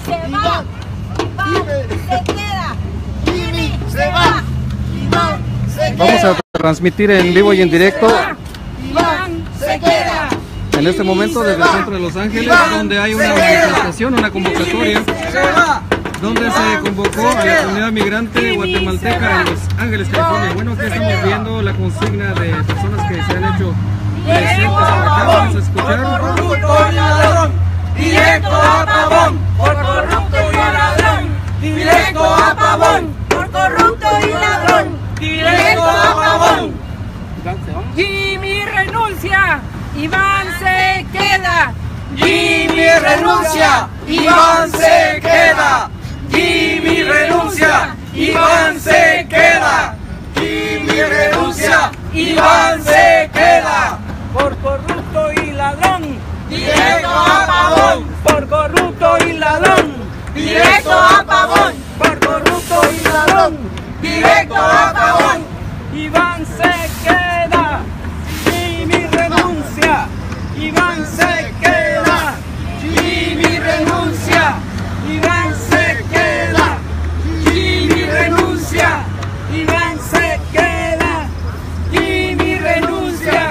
se va. Iván se queda. Jimmy se va. Iván se queda. Vamos a transmitir en vivo y en directo. Iván se queda. En este momento desde el centro de Los Ángeles, donde hay una manifestación, una convocatoria, donde se convocó a la comunidad migrante guatemalteca en Los Ángeles, California. Bueno, aquí estamos viendo la consigna de personas que se han hecho presentes por acá. Vamos a escuchar. Por corrupto y ladrón, directo a Pavón. Por corrupto y ladrón, directo a Pavón. Por corrupto y ladrón, directo a Pavón. Jimmy renuncia, Iván se queda. Jimmy renuncia, Iván se queda. Jimmy renuncia, Iván se queda. Jimmy renuncia, Iván se queda. Por corrupto y ladrón, Directo a Pavón. por corrupto y ladrón, Directo a Pavón. por corrupto y ladrón, Directo a Pavón. Iván se queda. Jimmy renuncia, Iván se queda. Jimmy renuncia, Iván se queda. Jimmy renuncia. Iván se queda. Jimmy renuncia.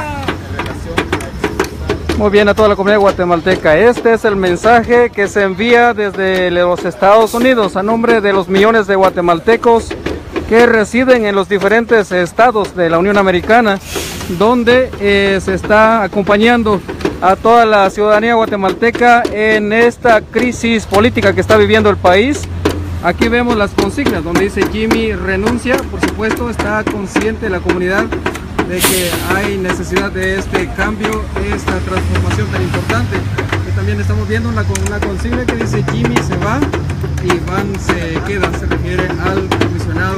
Muy bien, a toda la comunidad guatemalteca. Este es el mensaje que se envía desde los Estados Unidos a nombre de los millones de guatemaltecos que residen en los diferentes estados de la Unión Americana, donde se está acompañando a toda la ciudadanía guatemalteca en esta crisis política que está viviendo el país. Aquí vemos las consignas donde dice Jimmy renuncia. Por supuesto, está consciente la comunidad de que hay necesidad de este cambio, esta transformación tan importante. Que también estamos viendo una consigna que dice Jimmy se va, Iván se queda. Se refiere al comisionado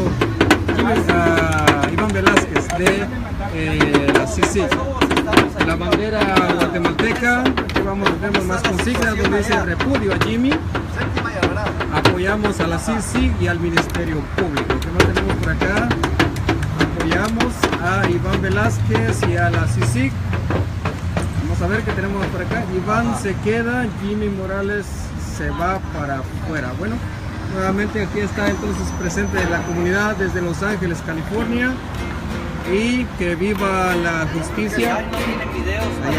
Iván Velázquez de la CICIG. La bandera guatemalteca, vemos más consignas donde dice repudio a Jimmy, apoyamos a la CICIG y al Ministerio Público. ¿Qué más tenemos por acá? Apoyamos a Iván Velázquez y a la CICIG. Vamos a ver qué tenemos por acá. Iván se queda, Jimmy Morales se va para afuera. Bueno, nuevamente aquí está entonces presente la comunidad desde Los Ángeles, California. Y que viva la justicia. Allá.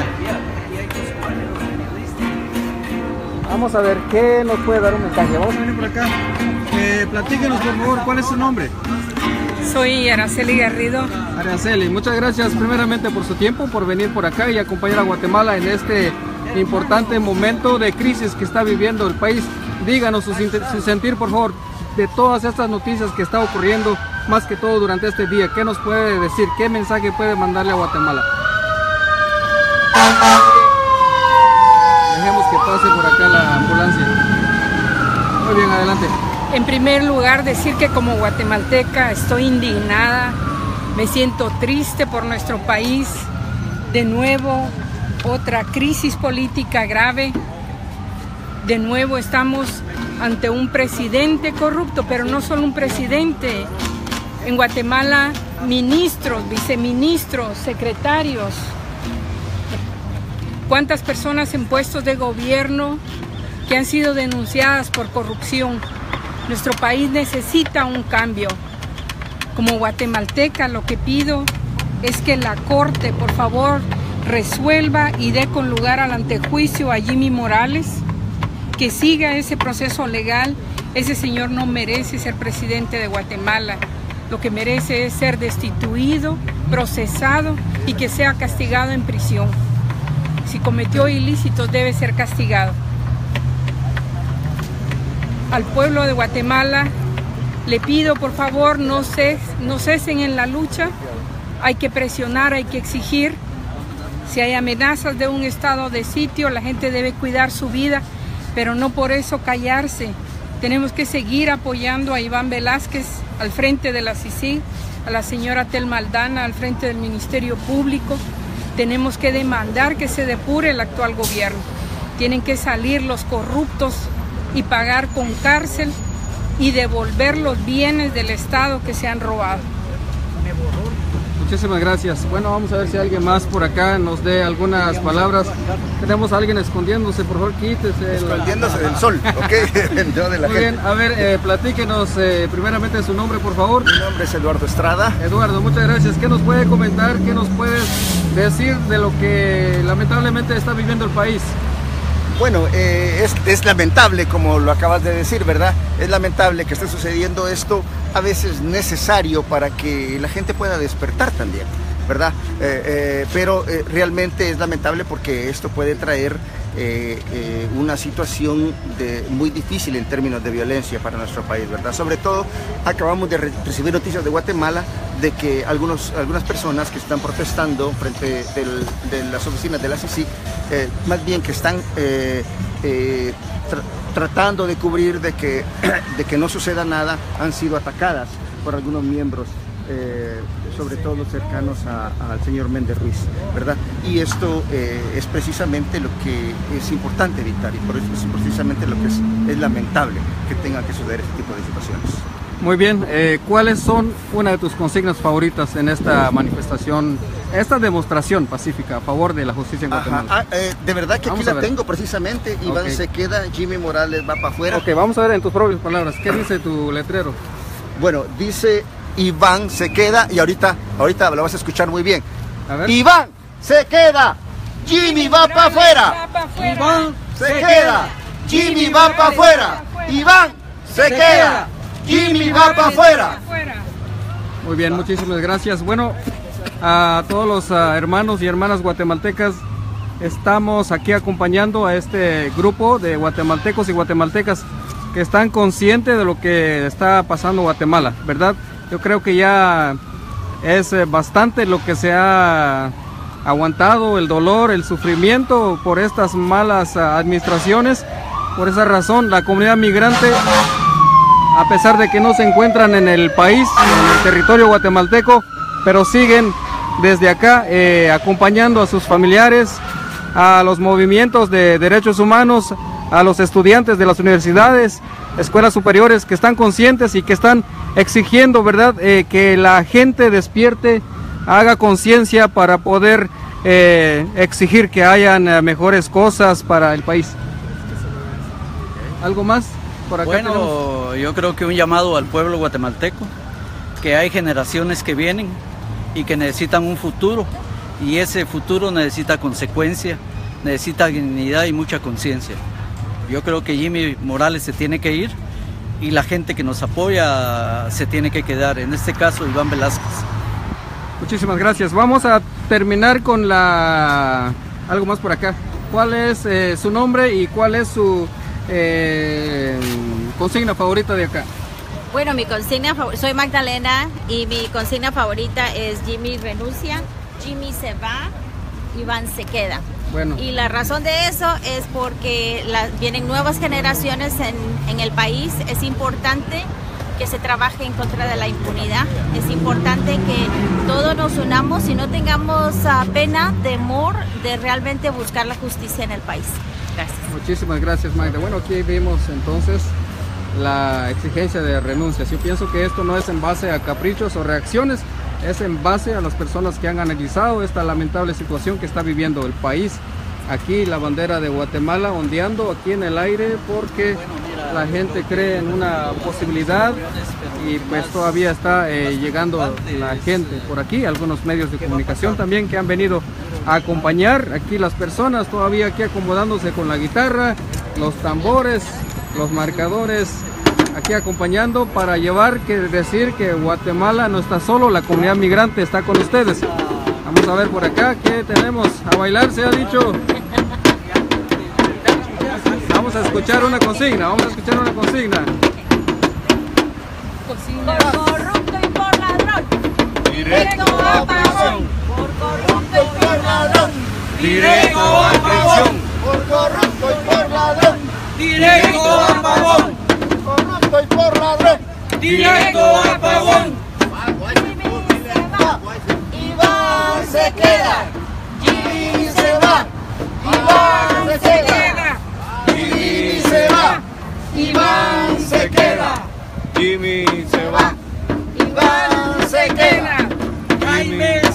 Vamos a ver qué nos puede dar un mensaje. Vamos a venir por acá. Platíquenos por favor, ¿cuál es su nombre? Soy Araceli Garrido. Araceli, muchas gracias primeramente por su tiempo, por venir por acá y acompañar a Guatemala en este importante momento de crisis que está viviendo el país. Díganos su sentir, por favor, de todas estas noticias que está ocurriendo, más que todo durante este día. ¿Qué nos puede decir? ¿Qué mensaje puede mandarle a Guatemala? Dejemos que pase por acá la ambulancia. Muy bien, adelante. En primer lugar, decir que como guatemalteca estoy indignada, me siento triste por nuestro país. De nuevo, otra crisis política grave. De nuevo estamos ante un presidente corrupto, pero no solo un presidente. En Guatemala, ministros, viceministros, secretarios. ¿Cuántas personas en puestos de gobierno que han sido denunciadas por corrupción? Nuestro país necesita un cambio. Como guatemalteca, lo que pido es que la Corte, por favor, resuelva y dé con lugar al antejuicio a Jimmy Morales, que siga ese proceso legal. Ese señor no merece ser presidente de Guatemala. Lo que merece es ser destituido, procesado y que sea castigado en prisión. Si cometió ilícitos, debe ser castigado. Al pueblo de Guatemala le pido, por favor, no cesen en la lucha. Hay que presionar, hay que exigir. Si hay amenazas de un estado de sitio, la gente debe cuidar su vida, pero no por eso callarse. Tenemos que seguir apoyando a Iván Velázquez al frente de la CICIG, a la señora Telma Aldana al frente del Ministerio Público. Tenemos que demandar que se depure el actual gobierno. Tienen que salir los corruptos y pagar con cárcel y devolver los bienes del Estado que se han robado. Muchísimas gracias. Bueno, vamos a ver si alguien más por acá nos dé algunas palabras. Tenemos a alguien escondiéndose, por favor, quítese. Escondiéndose del sol, ¿ok? No de la Muy gente. bien, a ver, platíquenos primeramente su nombre, por favor. Mi nombre es Eduardo Estrada. Eduardo, muchas gracias. ¿Qué nos puede comentar, qué nos puedes decir de lo que lamentablemente está viviendo el país? Bueno, es lamentable, como lo acabas de decir, ¿verdad? Es lamentable que esté sucediendo esto, a veces necesario para que la gente pueda despertar también, ¿verdad? Pero realmente es lamentable porque esto puede traer una situación muy difícil en términos de violencia para nuestro país, ¿verdad? Sobre todo, acabamos de recibir noticias de Guatemala de que algunas personas que están protestando frente de las oficinas de la CICIG, más bien que están tratando de cubrir de que no suceda nada, han sido atacadas por algunos miembros, sobre todo cercanos al señor Méndez Ruiz, ¿verdad? Y esto es precisamente lo que es importante evitar, y por eso es precisamente lo que es lamentable que tenga que suceder este tipo de situaciones. Muy bien, ¿cuáles son una de tus consignas favoritas en esta manifestación, esta demostración pacífica a favor de la justicia en Guatemala? De verdad que Vamos aquí a la ver. tengo precisamente. Iván Ok. se queda, Jimmy Morales va para afuera. Ok, vamos a ver en tus propias palabras, ¿qué dice tu letrero? Bueno, dice Iván se queda, y ahorita lo vas a escuchar muy bien. A ver. Iván se queda, Jimmy va para afuera. Iván Se queda, Jimmy va para afuera. Iván se queda, Jimmy va para afuera. Muy bien, muchísimas gracias. Bueno, a todos los hermanos y hermanas guatemaltecas, estamos aquí acompañando a este grupo de guatemaltecos y guatemaltecas que están conscientes de lo que está pasando en Guatemala, ¿verdad? Yo creo que ya es bastante lo que se ha aguantado, el dolor, el sufrimiento por estas malas administraciones. Por esa razón, la comunidad migrante, a pesar de que no se encuentran en el país, en el territorio guatemalteco, pero siguen desde acá acompañando a sus familiares, a los movimientos de derechos humanos, a los estudiantes de las universidades, escuelas superiores que están conscientes y que están exigiendo, ¿verdad?, que la gente despierte, haga conciencia para poder exigir que hayan mejores cosas para el país. ¿Algo más? Por acá tenemos. Bueno, yo creo que un llamado al pueblo guatemalteco, que hay generaciones que vienen y que necesitan un futuro, y ese futuro necesita consecuencia, necesita dignidad y mucha conciencia. Yo creo que Jimmy Morales se tiene que ir y la gente que nos apoya se tiene que quedar, en este caso Iván Velázquez. Muchísimas gracias. Vamos a terminar con algo más por acá. ¿Cuál es su nombre y cuál es su consigna favorita de acá? Bueno, soy Magdalena y mi consigna favorita es Jimmy renuncia, Jimmy se va, Iván se queda. Bueno. Y la razón de eso es porque vienen nuevas generaciones en el país. Es importante que se trabaje en contra de la impunidad. Es importante que todos nos unamos y no tengamos pena, temor de realmente buscar la justicia en el país. Gracias. Muchísimas gracias, Magda. Bueno, aquí vimos entonces la exigencia de renuncias. Yo pienso que esto no es en base a caprichos o reacciones, es en base a las personas que han analizado esta lamentable situación que está viviendo el país. Aquí la bandera de Guatemala ondeando aquí en el aire porque la gente cree en una posibilidad y pues todavía está llegando la gente por aquí, algunos medios de comunicación también que han venido a acompañar aquí las personas todavía aquí acomodándose con la guitarra, los tambores, los marcadores, aquí acompañando para decir que Guatemala no está solo, la comunidad migrante está con ustedes. Vamos a ver por acá qué tenemos. A bailar se ha dicho. Vamos a escuchar una consigna, Por corrupto y por ladrón, directo a prisión. Por corrupto y por ladrón, Directo a prisión. Por corrupto y por ladrón, Directo a pavón. corrupto y por ladrón. Directo a pavón. Jimmy se va, Iván se queda, Jimmy se va, Iván se queda, Jimmy se va, Iván se queda, Jimmy se va. Iván se queda. Jaime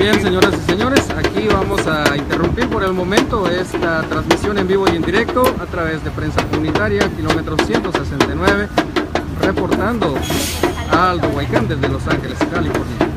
Bien, señoras y señores, aquí vamos a interrumpir por el momento esta transmisión en vivo y en directo a través de Prensa Comunitaria, kilómetro 169, reportando a Aldo Huaycán desde Los Ángeles, California.